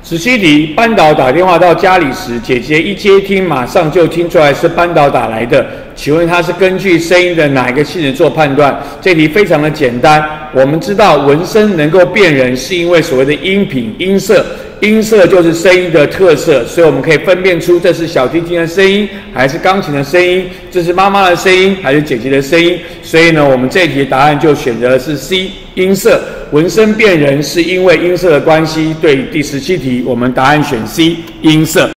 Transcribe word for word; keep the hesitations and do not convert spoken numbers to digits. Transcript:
十七题，班导打电话到家里时，姐姐一接听，马上就听出来是班导打来的。请问他是根据声音的哪一个性质做判断？这题非常的简单。我们知道纹身能够辨人，是因为所谓的音频、音色。音色就是声音的特色，所以我们可以分辨出这是小提琴的声音还是钢琴的声音，这是妈妈的声音还是姐姐的声音。所以呢，我们这一题的答案就选择的是 C， 音色。纹身辨人是因为音色的关系。对第十七题，我们答案选 C， 音色。